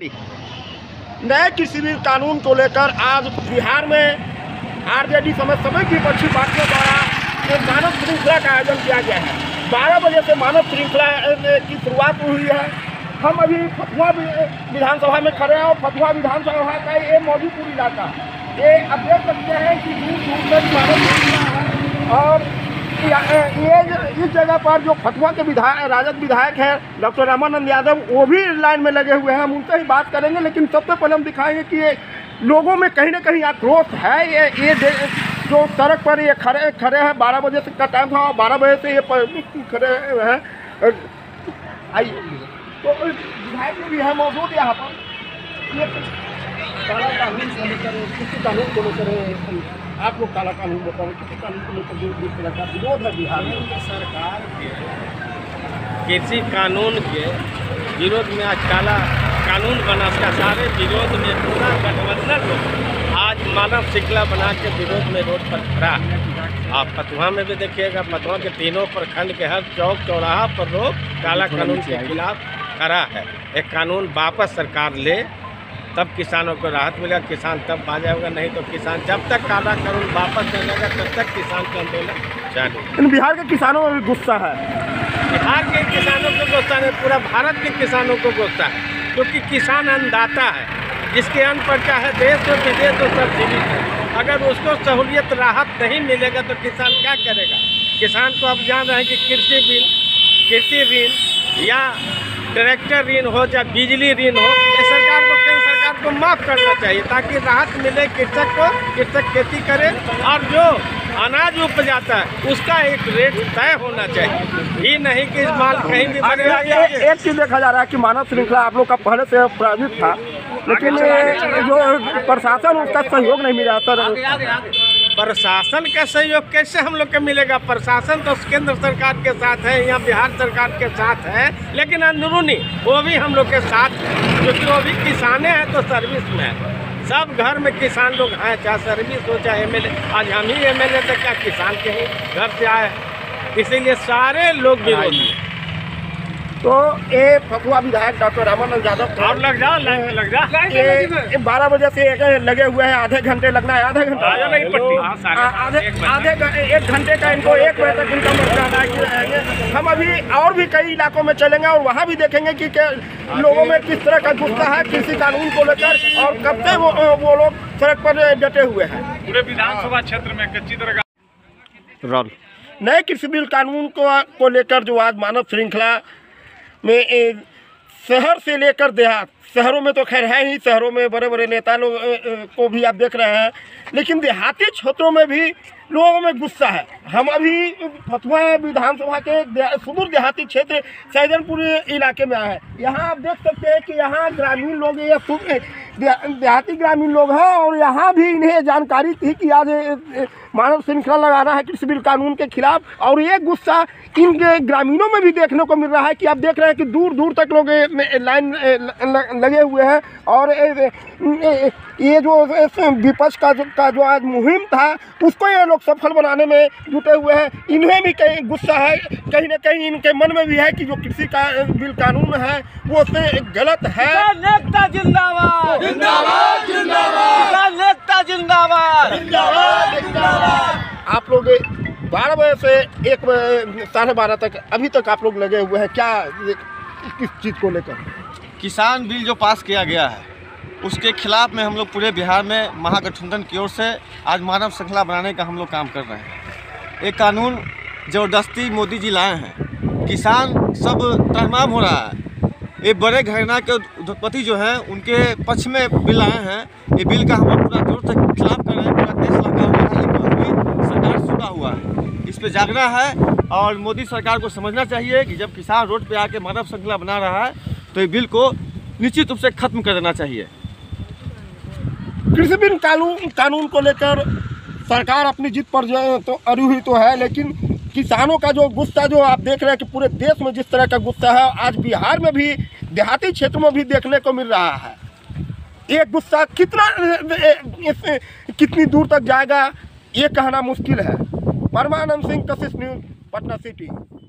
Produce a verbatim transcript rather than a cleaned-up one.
नए कृषि कानून को लेकर आज बिहार में आरजेडी समेत सभी विपक्षी पार्टियों द्वारा एक मानव श्रृंखला का आयोजन किया गया है। बारह बजे से मानव श्रृंखला की शुरुआत हुई है। हम अभी फतुहा विधानसभा में खड़े हैं और फतुहा विधानसभा का ये मौजूदपुर इलाका, ये अब देख सकते हैं कि दूर दूर तक मानव श्रृंखला है। और ये इस जगह पर जो फतुहा के विधायक राजद विधायक हैं डॉक्टर रामानंद यादव, वो भी लाइन में लगे हुए हैं। हम उनसे ही बात करेंगे, लेकिन सबसे पहले हम दिखाएंगे कि ये लोगों में कहीं ना कहीं आक्रोश है। ये ये जो सड़क पर ये खड़े खड़े हैं, बारह बजे से का टाइम था और बारह बजे से ये खड़े हैं। आइए, तो विधायक भी है मौजूद यहाँ पर। ये काला कानून को लेकर, किसी कानून को लेकर आप लोग काला कानून बताओ, किसी कानून को लेकर जो जिस तरह का विरोध है बिहार में सरकार के कृषि कानून के विरोध में आज काला कानून बना का सारे विरोध में पूरा गठबंधन लोग आज मानव श्रृंखला बना के विरोध में रोड पर खड़ा है। आप फतुहा में भी देखिएगा, फतुहा के तीनों प्रखंड के हर चौक चौराहा पर लोग काला कानून के खिलाफ खड़ा है। एक कानून वापस सरकार ले, तब किसानों को राहत मिलेगा, किसान तब बाजा होगा। नहीं तो किसान जब तक काला कानून वापस नहीं लेगा तब तक किसान का आंदोलन जारी। बिहार के किसानों में भी गुस्सा है। बिहार के किसानों को गुस्सा नहीं, पूरा भारत के किसानों को गुस्सा है, क्योंकि किसान अन्नदाता है, जिसके अन्न पर चाहे देश हो विदेश हो सब जीवित है। अगर उसको सहूलियत राहत नहीं मिलेगा तो किसान क्या करेगा। किसान को अब जान रहे हैं कि कृषि बिल, कृषि ऋण या ट्रैक्टर ऋण हो या बिजली ऋण हो, ये सरकार को केंद्र सरकार को माफ़ करना चाहिए, ताकि राहत मिले कृषक को, कृषक खेती करे और जो अनाज उपजाता है उसका एक रेट तय होना चाहिए। ये नहीं कि इस माल कहीं भी बने। एक चीज़ देखा जा रहा है कि मानव श्रृंखला आप लोग का पहले से प्रायोजित था, लेकिन जो प्रशासन उसका सहयोग नहीं मिला। सर, प्रशासन का सहयोग कैसे हम लोग को मिलेगा? प्रशासन तो केंद्र सरकार के साथ है, यहाँ बिहार सरकार के साथ है, लेकिन अंदरूनी वो भी हम लोग के साथ है, क्योंकि वो भी किसाने हैं तो सर्विस में है। सब घर में किसान लोग हैं, चाहे सर्विस हो चाहे एम एल ए। आज हम ही एम एल ए तो क्या किसान के ही घर से आए, इसीलिए सारे लोग विरोधी। तो ये फतुहा विधायक डॉक्टर रामानंद यादव और लग जा लाइन लग जा ये बारह बजे से लगे हुए हैं। आधे घंटे लगना है, आधे घंटे आधे आधे एक घंटे का इनको एक बजे तक इनका मतलब रहेंगे। हम अभी और भी कई इलाकों में चलेंगे और वहाँ भी देखेंगे कि लोगों में किस तरह का गुस्सा है कृषि कानून को लेकर और कब से वो वो लोग सड़क पर डटे हुए हैं। पूरे विधानसभा क्षेत्र में कच्ची तरह नए कृषि बिल कानून को को लेकर जो आज मानव श्रृंखला में एक शहर से लेकर देहात, शहरों में तो खैर है ही, शहरों में बड़े बड़े नेता लोग को भी आप देख रहे हैं, लेकिन देहाती क्षेत्रों में भी लोगों में गुस्सा है। हम अभी फतुहा विधानसभा के सुदूर देहाती क्षेत्र सैदनपुर इलाके में आए हैं। यहाँ आप देख सकते हैं कि यहाँ ग्रामीण लोग, ये देहाती ग्रामीण लोग हैं और यहाँ भी इन्हें जानकारी थी कि आज मानव श्रृंखला लगाना है कृषि बिल कानून के खिलाफ, और ये गुस्सा इनके ग्रामीणों में भी देखने को मिल रहा है कि आप देख रहे हैं कि दूर दूर तक लोग लाइन लगे हुए हैं। और ये जो विपक्ष का जो का जो आज मुहिम था उसको ये लोग सफल बनाने में जुटे हुए हैं। इन्हें भी कहीं गुस्सा है, कहीं ना कहीं इनके मन में भी है कि जो कृषि का बिल कानून है वो उससे गलत है। नेता जिंदाबाद, जिंदाबाद, जिंदाबाद, नेता जिंदाबाद, जिंदाबाद, जिंदाबाद। आप लोग बारह बजे से एक साढ़े बारह तक अभी तक आप लोग लगे हुए हैं, क्या किस चीज़ को लेकर? किसान बिल जो पास किया गया है उसके खिलाफ में हम लोग पूरे बिहार में महागठबंधन की ओर से आज मानव श्रृंखला बनाने का हम लोग काम कर रहे हैं। एक कानून ज़बरदस्ती मोदी जी लाए हैं, किसान सब तहमाम हो रहा है। ये बड़े घराना के उद्योगपति जो हैं उनके पक्ष में बिल आए हैं। ये बिल का हम लोग पूरा जोर से खिलाफ कर रहे हैं, पूरा देश लगा हुआ है, लेकिन अभी सरकार सुना हुआ है। इस पर जागना है और मोदी सरकार को समझना चाहिए कि जब किसान रोड पे आके मानव श्रृंखला बना रहा है तो ये बिल को निश्चित रूप से खत्म कर देना चाहिए। कृषि बिल कानून कानून को लेकर सरकार अपनी जिद पर जो तो अड़ी हुई तो है, लेकिन किसानों का जो गुस्सा जो आप देख रहे हैं कि पूरे देश में जिस तरह का गुस्सा है आज बिहार में भी देहाती क्षेत्र में भी देखने को मिल रहा है। ये गुस्सा कितना कितनी दूर तक जाएगा ये कहना मुश्किल है। परमानंद सिंह, कशिश न्यूज़, पटना सिटी।